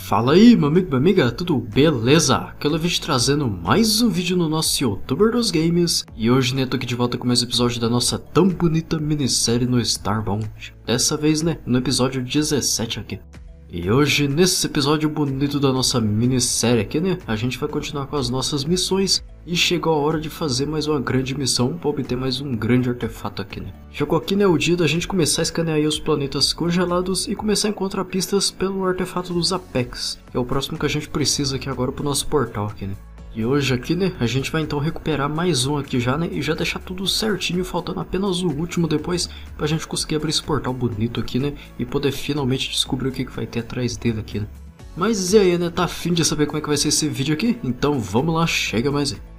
Fala aí, meu amigo, minha amiga, tudo beleza? Aqui é o Levi trazendo mais um vídeo no nosso youtuber dos games. E hoje, né, tô aqui de volta com mais um episódio da nossa tão bonita minissérie no Starbound. Dessa vez, né, no episódio 17 aqui. E hoje, nesse episódio bonito da nossa minissérie aqui, né, a gente vai continuar com as nossas missões. E chegou a hora de fazer mais uma grande missão para obter mais um grande artefato aqui, né. Chegou aqui, né, o dia da gente começar a escanear aí os planetas congelados e começar a encontrar pistas pelo artefato dos Apex, que é o próximo que a gente precisa aqui agora pro nosso portal aqui, né. E hoje aqui, né, a gente vai então recuperar mais um aqui já, né, e já deixar tudo certinho, faltando apenas o último depois, pra gente conseguir abrir esse portal bonito aqui, né, e poder finalmente descobrir o que vai ter atrás dele aqui, né. Mas e aí, né, tá afim de saber como é que vai ser esse vídeo aqui? Então vamos lá, chega mais aí.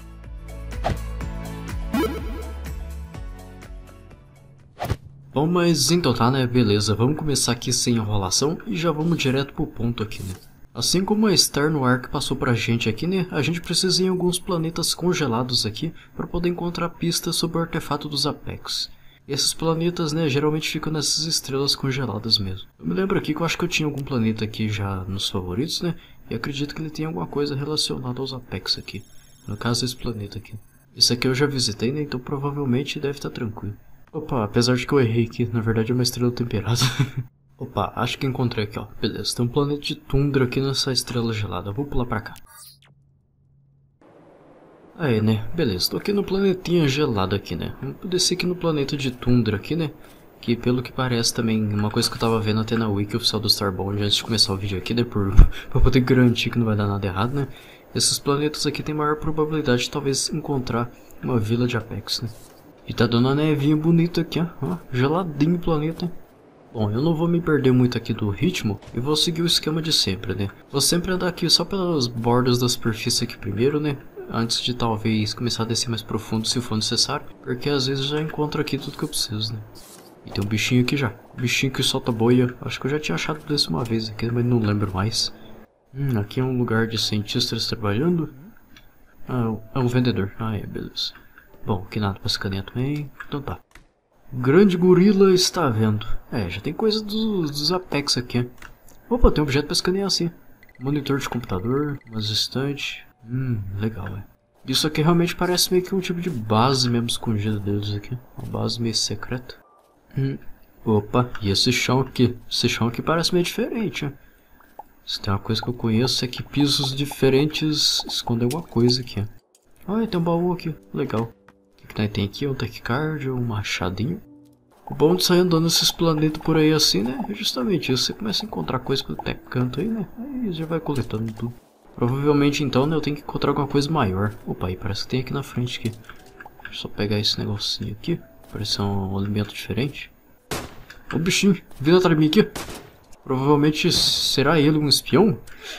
Bom, mas então tá, né, beleza, vamos começar aqui sem enrolação e já vamos direto pro ponto aqui, né. Assim como a Star Noir que passou pra gente aqui, né, a gente precisa ir em alguns planetas congelados aqui para poder encontrar pistas sobre o artefato dos Apex. E esses planetas, né, geralmente ficam nessas estrelas congeladas mesmo. Eu me lembro aqui que eu acho que eu tinha algum planeta aqui já nos favoritos, né, e acredito que ele tem alguma coisa relacionada aos Apex aqui. No caso, esse planeta aqui. Esse aqui eu já visitei, né, então provavelmente deve estar tranquilo. Opa, apesar de que eu errei aqui, na verdade é uma estrela temperada. Opa, acho que encontrei aqui, ó. Beleza, tem um planeta de tundra aqui nessa estrela gelada. Vou pular pra cá. Aí, né? Beleza, tô aqui no planetinha gelado aqui, né? Vamos descer aqui no planeta de tundra aqui, né? Que pelo que parece também, uma coisa que eu tava vendo até na wiki oficial do Starbound antes de começar o vídeo aqui, né? Pra poder garantir que não vai dar nada errado, né? Esses planetas aqui tem maior probabilidade de talvez encontrar uma vila de Apex, né? E tá dando uma nevinha bonita aqui, ó. Geladinho o planeta, hein? Bom, eu não vou me perder muito aqui do ritmo e vou seguir o esquema de sempre, né? Vou sempre andar aqui só pelas bordas da superfície aqui primeiro, né? Antes de talvez começar a descer mais profundo se for necessário, porque às vezes já encontro aqui tudo que eu preciso, né? E tem um bichinho aqui já, um bichinho que solta boia. Acho que eu já tinha achado desse uma vez aqui, mas não lembro mais. Aqui é um lugar de cientistas trabalhando. Ah, é um vendedor, beleza. Bom, aqui nada pra escanear também, então tá. Grande gorila está vendo. Já tem coisa dos Apex aqui. Opa, tem um objeto pra escanear assim. Monitor de computador, umas estantes. Legal, Isso aqui realmente parece meio que um tipo de base mesmo escondida deles aqui. Uma base meio secreta. Opa, e esse chão aqui? Esse chão aqui parece meio diferente, Se tem uma coisa que eu conheço é que pisos diferentes escondem alguma coisa aqui, Olha, tem um baú aqui, legal. O que tem aqui? Um taquicardia, um machadinho. O bom de sair andando nesses planetas por aí assim, né? É justamente isso. Você começa a encontrar coisa pelo canto aí, né? Aí já vai coletando tudo. Provavelmente então, né? Eu tenho que encontrar alguma coisa maior. Opa, aí parece que tem aqui na frente aqui. Deixa eu só pegar esse negocinho aqui. Parece um alimento diferente. Ô bichinho, vindo atrás de mim aqui. Provavelmente será ele um espião?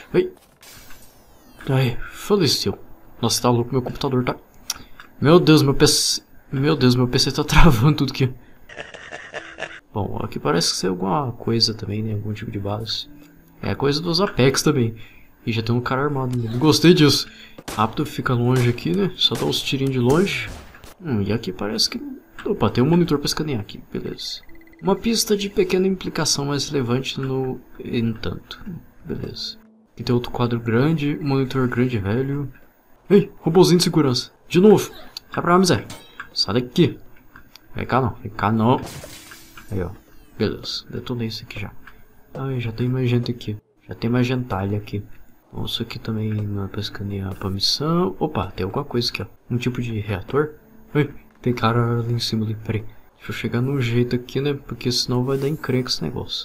Ai, faleceu. Nossa, tá louco, meu computador tá... Meu Deus, meu PC tá travando tudo aqui. Bom, aqui parece que ser alguma coisa também, né? Algum tipo de base. É coisa dos Apex também. E já tem um cara armado. Gostei disso. Rápido, fica longe aqui, né? Só dá uns tirinhos de longe. E aqui parece que... Opa, tem um monitor pra escanear aqui. Beleza. Uma pista de pequena implicação mais relevante no entanto. Beleza. Aqui tem outro quadro grande. Um monitor grande e velho. Ei, robôzinho de segurança. De novo. Sai pra lá, miséria. Sai daqui. Vem cá não, vem cá não. Aí, ó. Beleza, detonei isso aqui já. Ai, já tem mais gente aqui. Já tem mais gentalha aqui. Bom, isso aqui também não é pra escanear pra missão. Opa, tem alguma coisa aqui, ó. Um tipo de reator. Ai, tem cara ali em cima ali. Peraí. Deixa eu chegar num jeito aqui, né? Porque senão vai dar encrenca esse negócio.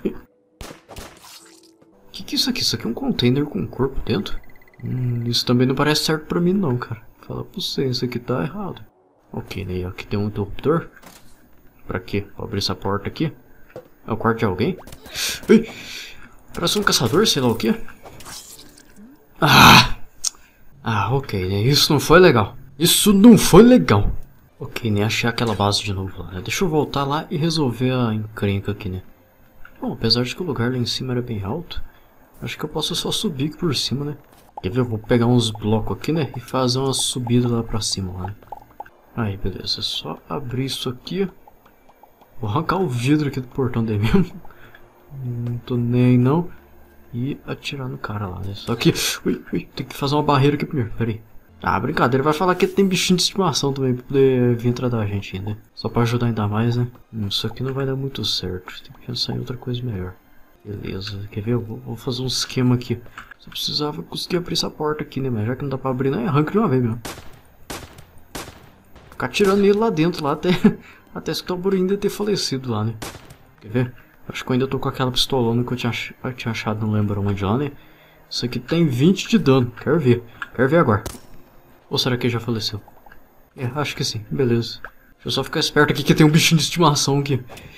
Que é isso aqui? Isso aqui é um container com um corpo dentro? Isso também não parece certo pra mim não, cara. Fala pra você, isso aqui tá errado. Ok, né? Aqui tem um interruptor. Pra quê? Pra abrir essa porta aqui? É o quarto de alguém? Ai! Parece um caçador, sei lá o quê. Ok, né? Isso não foi legal. Isso não foi legal. Ok, né? Achei aquela base de novo lá, né? Deixa eu voltar lá e resolver a encrenca aqui, né? Bom, apesar de que o lugar lá em cima era bem alto, acho que eu posso só subir aqui por cima, né? Quer ver? Eu vou pegar uns blocos aqui, né? E fazer uma subida lá pra cima, lá, né? Aí, beleza. É só abrir isso aqui. Vou arrancar o vidro aqui do portão dele mesmo. Não tô nem aí, não. e atirar no cara lá, né? Só que... Ui, tem que fazer uma barreira aqui primeiro, pera aí. Ah, brincadeira, vai falar que tem bichinho de estimação também pra poder vir atrás da gente ainda. Só pra ajudar ainda mais, né? Isso aqui não vai dar muito certo. Tem que pensar em outra coisa melhor. Beleza, quer ver? Eu vou fazer um esquema aqui. Só precisava conseguir abrir essa porta aqui, né? Mas já que não dá pra abrir, né? Arranca de uma vez mesmo. Ficar tirando ele lá dentro, lá até esse tamborim ainda ter falecido lá, né? Quer ver? Acho que eu ainda tô com aquela pistolona que eu tinha achado, não lembro onde lá, né? Isso aqui tem 20 de dano. Quero ver. Quero ver agora. Ou será que ele já faleceu? É, acho que sim. Beleza. Deixa eu só ficar esperto aqui que tem um bichinho de estimação aqui.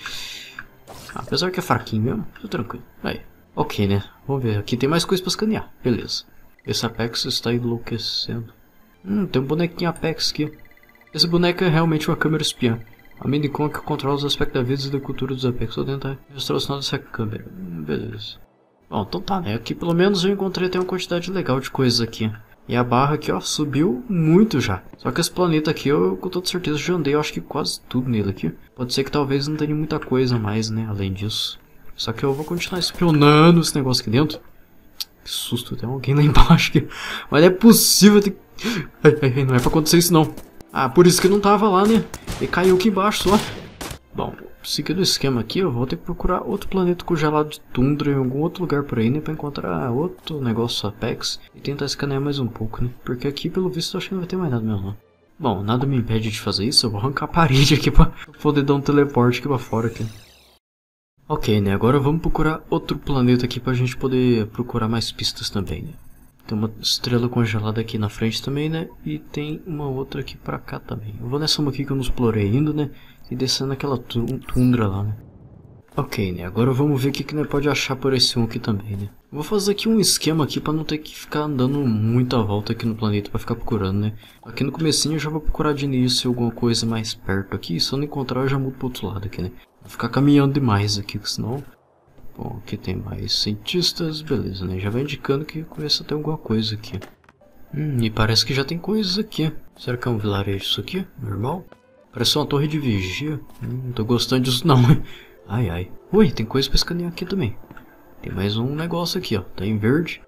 Apesar que é fraquinho mesmo, tô tranquilo. Aí. Ok, né? Vamos ver. Aqui tem mais coisa pra escanear. Beleza. Esse Apex está enlouquecendo. Tem um bonequinho Apex aqui. Esse boneco é realmente uma câmera espiã. A Minicon que controla os aspectos da vida e da cultura dos Apex. Vou tentar mostrar o sinal dessa câmera. Beleza. Bom, então tá, né? Aqui pelo menos eu encontrei até uma quantidade legal de coisas aqui. E a barra aqui, ó, subiu muito já. Só que esse planeta aqui, eu com toda certeza já andei, eu acho que quase tudo nele aqui. Pode ser que talvez não tenha muita coisa mais, né, além disso. Só que eu vou continuar espionando esse negócio aqui dentro. Que susto, tem alguém lá embaixo aqui. Mas não é possível, tem... Ai, não é pra acontecer isso não. Ah, por isso que não tava lá, né? E caiu aqui embaixo só. Bom, seguindo o esquema aqui, eu vou ter que procurar outro planeta congelado de tundra em algum outro lugar por aí, né? Pra encontrar outro negócio Apex e tentar escanear mais um pouco, né? Porque aqui, pelo visto, eu acho que não vai ter mais nada mesmo, né? Bom, nada me impede de fazer isso. Eu vou arrancar a parede aqui pra poder dar um teleporte aqui pra fora aqui. Ok, né? Agora vamos procurar outro planeta aqui pra gente poder procurar mais pistas também, né? Tem uma estrela congelada aqui na frente também, né? E tem uma outra aqui pra cá também. Eu vou nessa uma aqui que eu não explorei ainda, né? E descendo aquela tundra lá, né? Ok, né? Agora vamos ver o que nós pode achar por esse um aqui também, né? Vou fazer aqui um esquema aqui pra não ter que ficar andando muita volta aqui no planeta pra ficar procurando, né? Aqui no comecinho eu já vou procurar de início alguma coisa mais perto aqui. Se eu não encontrar eu já mudo pro outro lado aqui, né? Vou ficar caminhando demais aqui, senão... Bom, aqui tem mais cientistas, beleza, né? Já vai indicando que começa a ter alguma coisa aqui. E parece que já tem coisas aqui. Será que é um vilarejo isso aqui? Normal? Parece uma torre de vigia. Não tô gostando disso não. Ai. Ui, tem coisa pra escanear aqui também. Tem mais um negócio aqui, ó. Tá em verde.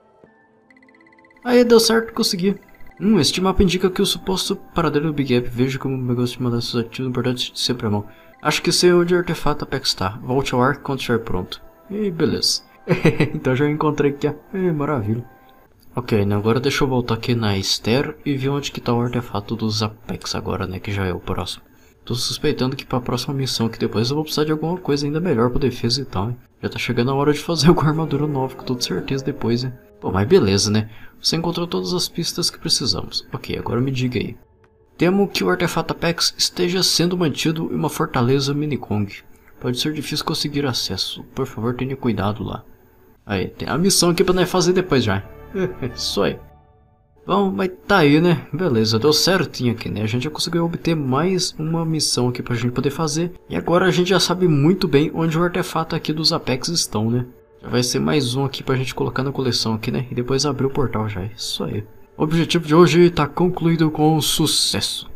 Aí, deu certo, consegui. Este mapa indica que o suposto paradeiro do Big Gap. Veja como o negócio de mandar seus ativos importantes de sempre à mão. Acho que sei onde o artefato Apex está. Volte ao ar quando estiver pronto. E beleza. Então já encontrei aqui, ó. Maravilha. Ok, né? Agora deixa eu voltar aqui na Esther e ver onde que tá o artefato dos Apex agora, né? Que já é o próximo. Tô suspeitando que pra próxima missão, que depois eu vou precisar de alguma coisa ainda melhor pra defesa e tal, hein? Já tá chegando a hora de fazer com a armadura nova, com toda certeza depois, hein? Pô, mas beleza, né? Você encontrou todas as pistas que precisamos. Ok, agora me diga aí. Temo que o artefato Apex esteja sendo mantido em uma fortaleza Minicon. Pode ser difícil conseguir acesso. Por favor, tenha cuidado lá. Aí, tem a missão aqui pra nós fazer depois já. Isso aí. Bom, mas tá aí, né? Beleza, deu certinho aqui, né? A gente já conseguiu obter mais uma missão aqui pra gente poder fazer. E agora a gente já sabe muito bem onde o artefato aqui dos Apex estão, né? Já vai ser mais um aqui pra gente colocar na coleção aqui, né? E depois abrir o portal já. Isso aí. O objetivo de hoje tá concluído com sucesso.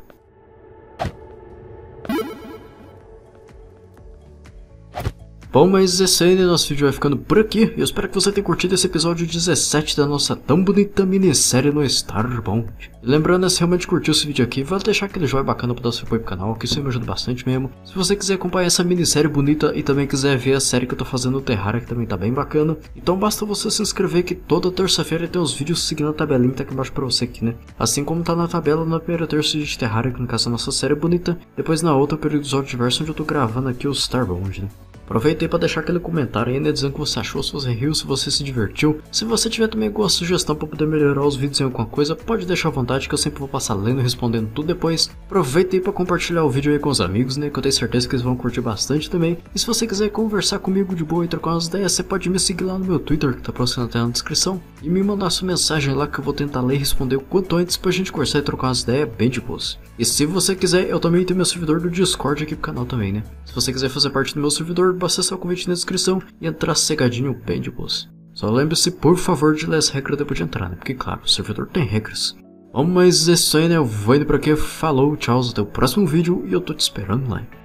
Bom, mas esse aí, né, nosso vídeo vai ficando por aqui. Eu espero que você tenha curtido esse episódio 17 da nossa tão bonita minissérie no Starbond. E lembrando, se realmente curtiu esse vídeo aqui, vale deixar aquele joinha bacana para dar seu apoio pro canal, que isso me ajuda bastante mesmo. Se você quiser acompanhar essa minissérie bonita e também quiser ver a série que eu tô fazendo no Terraria, que também tá bem bacana, então basta você se inscrever que toda terça-feira tem os vídeos seguindo a tabelinha que tá aqui embaixo pra você aqui, né? Assim como tá na tabela na primeira terça de Terraria, que no caso é a nossa série bonita, depois na outra o período de diverso onde eu tô gravando aqui o Starbond, né? Aproveitei para deixar aquele comentário aí, né, dizendo o que você achou, se você riu, se você se divertiu. Se você tiver também alguma sugestão para poder melhorar os vídeos em alguma coisa, pode deixar à vontade que eu sempre vou passar lendo e respondendo tudo depois. Aproveitei para compartilhar o vídeo aí com os amigos, né, que eu tenho certeza que eles vão curtir bastante também. E se você quiser conversar comigo de boa e trocar umas ideias, você pode me seguir lá no meu Twitter, que tá próximo até na descrição. E me mandar sua mensagem lá que eu vou tentar ler e responder o quanto antes pra gente conversar e trocar umas ideias bem de boas. E se você quiser, eu também tenho meu servidor do Discord aqui pro canal também, né. Se você quiser fazer parte do meu servidor, basta acessar o convite na descrição e entrar cegadinho bem de boas. Só lembre-se, por favor, de ler as regras depois de entrar, né? Porque, claro, o servidor tem regras. Bom, mas é isso aí, né? Eu vou indo pra aqui. Falou, tchau, até o próximo vídeo e eu tô te esperando lá.